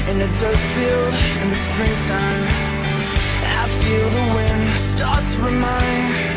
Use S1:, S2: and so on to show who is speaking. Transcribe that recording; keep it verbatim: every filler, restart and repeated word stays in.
S1: in a dirt field in the springtime. I feel the wind start to remind